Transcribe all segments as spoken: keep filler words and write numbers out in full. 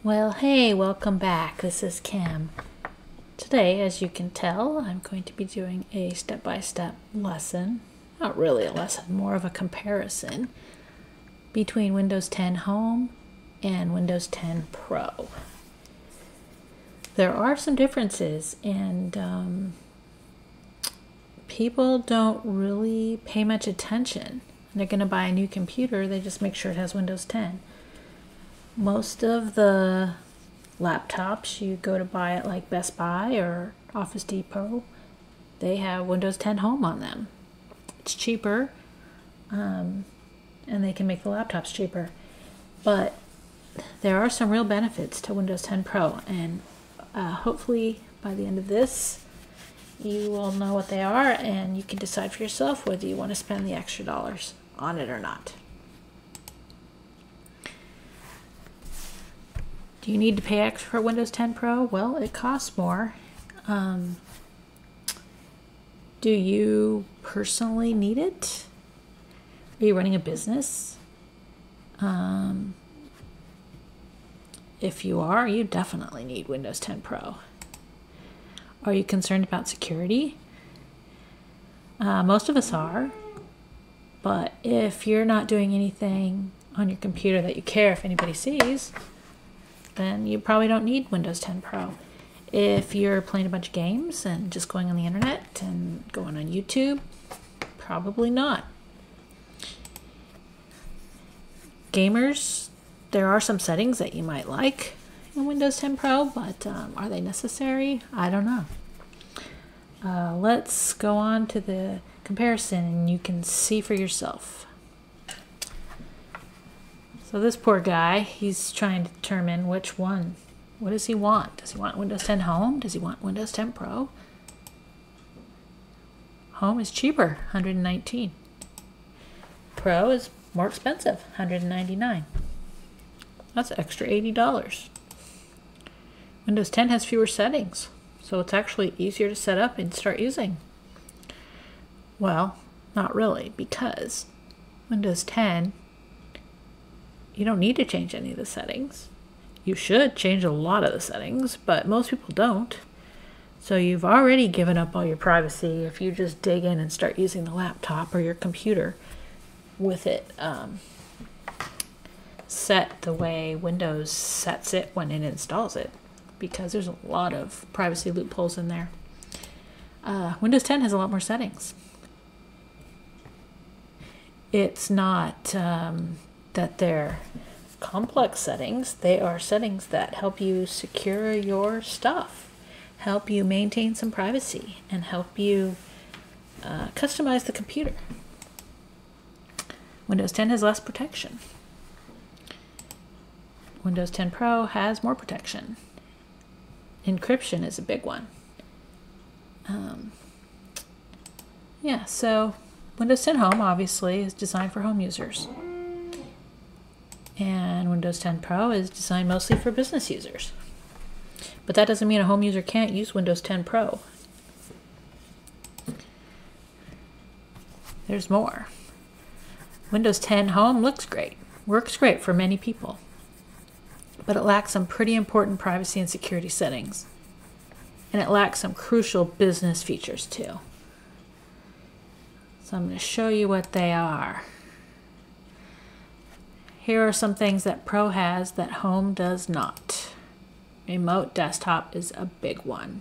Well, hey, welcome back. This is Kim. Today, as you can tell, I'm going to be doing a step-by-step lesson. Not really a lesson, more of a comparison between Windows ten Home and Windows ten Pro. There are some differences, and um, people don't really pay much attention. They're going to buy a new computer, they just make sure it has Windows ten. Most of the laptops you go to buy at like Best Buy or Office Depot, they have Windows ten Home on them. It's cheaper, um, and they can make the laptops cheaper. But there are some real benefits to Windows ten Pro, and uh, hopefully by the end of this, you will know what they are, and you can decide for yourself whether you want to spend the extra dollars on it or not. Do you need to pay extra for Windows ten Pro? Well, it costs more. Um, do you personally need it? Are you running a business? Um, if you are, you definitely need Windows ten Pro. Are you concerned about security? Uh, most of us are. But if you're not doing anything on your computer that you care if anybody sees, then you probably don't need Windows ten Pro. If you're playing a bunch of games and just going on the internet and going on YouTube, probably not. Gamers, there are some settings that you might like in Windows ten Pro, but um, are they necessary? I don't know. Uh, let's go on to the comparison and you can see for yourself. So this poor guy, he's trying to determine which one. What does he want? Does he want Windows ten Home? Does he want Windows ten Pro? Home is cheaper, one hundred nineteen dollars. Pro is more expensive, one hundred ninety-nine dollars. That's an extra eighty dollars. Windows ten has fewer settings, so it's actually easier to set up and start using. Well, not really, because Windows ten, you don't need to change any of the settings. You should change a lot of the settings, but most people don't. So you've already given up all your privacy if you just dig in and start using the laptop or your computer with it um, set the way Windows sets it when it installs it, because there's a lot of privacy loopholes in there. Uh, Windows ten has a lot more settings. It's not um, that they're complex settings. They are settings that help you secure your stuff, help you maintain some privacy, and help you uh, customize the computer. Windows ten has less protection. Windows ten Pro has more protection. Encryption is a big one. Um, yeah, so Windows ten Home obviously is designed for home users. And Windows ten Pro is designed mostly for business users. But that doesn't mean a home user can't use Windows ten Pro. There's more. Windows ten Home looks great, works great for many people, but it lacks some pretty important privacy and security settings. And it lacks some crucial business features too. So I'm going to show you what they are. Here are some things that Pro has that Home does not. Remote desktop is a big one.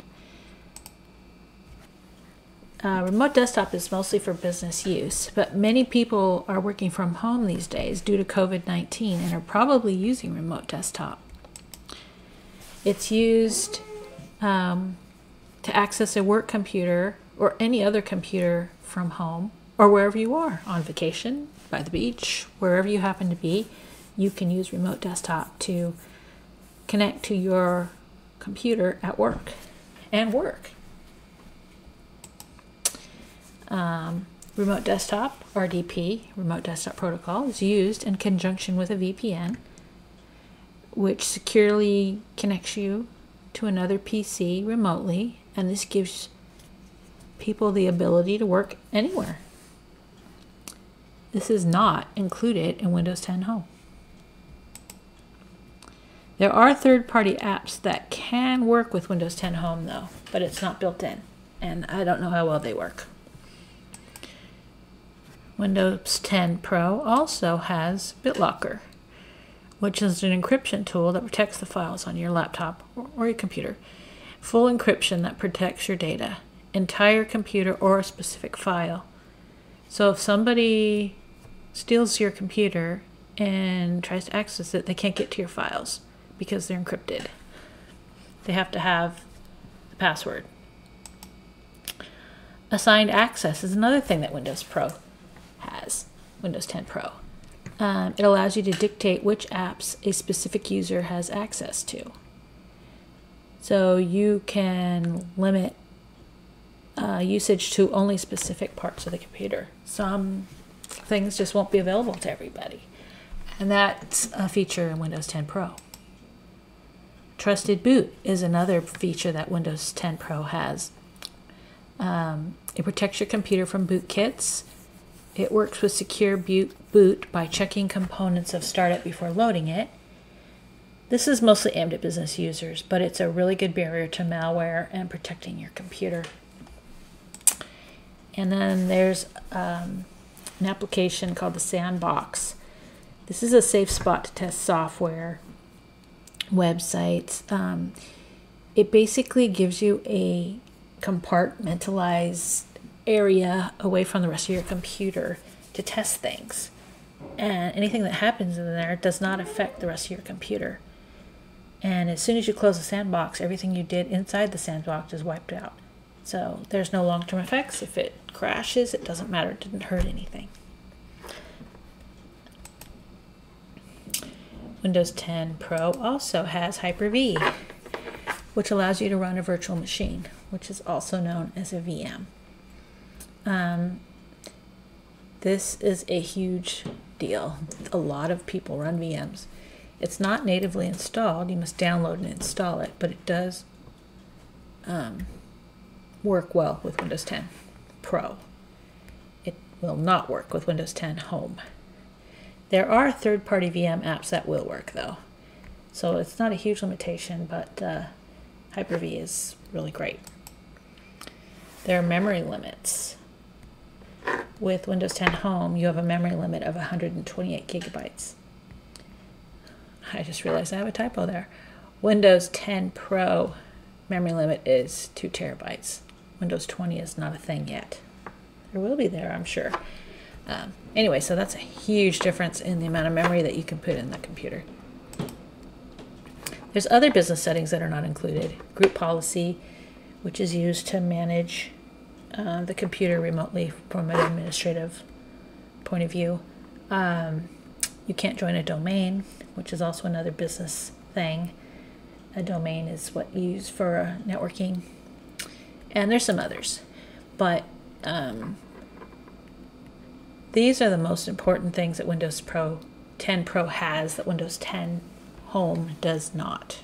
Uh, remote desktop is mostly for business use, but many people are working from home these days due to COVID nineteen and are probably using remote desktop. It's used um, to access a work computer or any other computer from home or wherever you are, on vacation, by the beach, wherever you happen to be. You can use remote desktop to connect to your computer at work and work. Um, remote desktop, R D P, remote desktop protocol, is used in conjunction with a V P N, which securely connects you to another P C remotely, and this gives people the ability to work anywhere. This is not included in Windows ten Home. There are third-party apps that can work with Windows ten Home though, but it's not built in, and I don't know how well they work. Windows ten Pro also has BitLocker, which is an encryption tool that protects the files on your laptop or your computer. Full encryption that protects your data, entire computer or a specific file. So if somebody steals your computer and tries to access it, they can't get to your files because they're encrypted. They have to have the password. Assigned access is another thing that Windows Pro has, Windows ten Pro. Um, it allows you to dictate which apps a specific user has access to. So you can limit uh, usage to only specific parts of the computer. Some things just won't be available to everybody. And that's a feature in Windows ten Pro. Trusted Boot is another feature that Windows ten Pro has. Um, it protects your computer from bootkits. It works with secure boot by checking components of startup before loading it. This is mostly aimed at business users, but it's a really good barrier to malware and protecting your computer. And then there's um, an application called the Sandbox. This is a safe spot to test software, websites. Um, it basically gives you a compartmentalized area away from the rest of your computer to test things. And anything that happens in there does not affect the rest of your computer. And as soon as you close the sandbox, everything you did inside the sandbox is wiped out. So there's no long-term effects. If it crashes, it doesn't matter. It didn't hurt anything. Windows ten Pro also has HyperV, which allows you to run a virtual machine, which is also known as a V M. Um, this is a huge deal. A lot of people run V Ms. It's not natively installed. You must download and install it, but it does um, work well with Windows ten Pro. It will not work with Windows ten Home. There are third-party V M apps that will work, though. So it's not a huge limitation, but uh, HyperV is really great. There are memory limits. With Windows ten Home, you have a memory limit of one hundred twenty-eight gigabytes. I just realized I have a typo there. Windows ten Pro memory limit is two terabytes. Windows twenty is not a thing yet. There will be there, I'm sure. Um, anyway, so that's a huge difference in the amount of memory that you can put in the computer. There's other business settings that are not included. Group policy, which is used to manage uh, the computer remotely from an administrative point of view. Um, you can't join a domain, which is also another business thing. A domain is what you use for uh, networking. And there's some others. But um, these are the most important things that Windows Pro ten Pro has that Windows ten Home does not.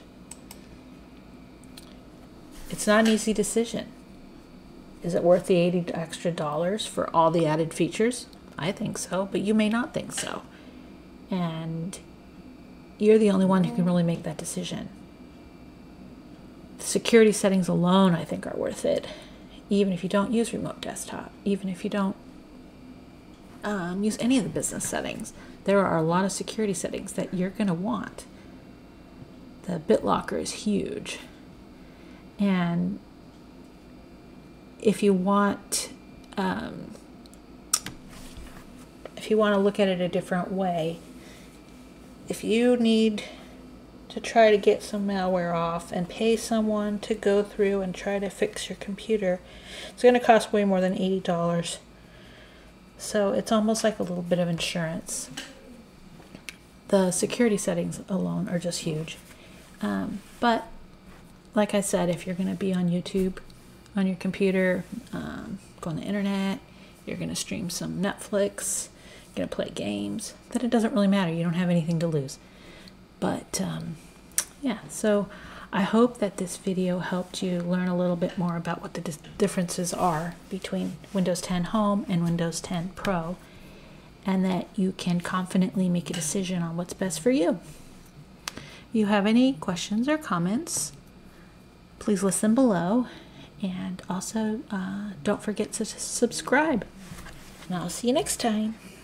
It's not an easy decision. Is it worth the eighty extra dollars for all the added features? I think so, but you may not think so. And you're the only one who can really make that decision. The security settings alone, I think, are worth it. Even if you don't use remote desktop, even if you don't um, use any of the business settings, there are a lot of security settings that you're going to want. The BitLocker is huge. And if you want, um, if you want to look at it a different way, if you need to try to get some malware off and pay someone to go through and try to fix your computer, it's going to cost way more than eighty dollars. So it's almost like a little bit of insurance. The security settings alone are just huge. Um, but like I said, if you're going to be on YouTube on your computer, um, go on the internet, you're going to stream some Netflix, you're going to play games, then it doesn't really matter. You don't have anything to lose. But um, yeah, so I hope that this video helped you learn a little bit more about what the differences are between Windows ten Home and Windows ten Pro, and that you can confidently make a decision on what's best for you. you have any questions or comments, please listen below. And also, uh, don't forget to subscribe. And I'll see you next time.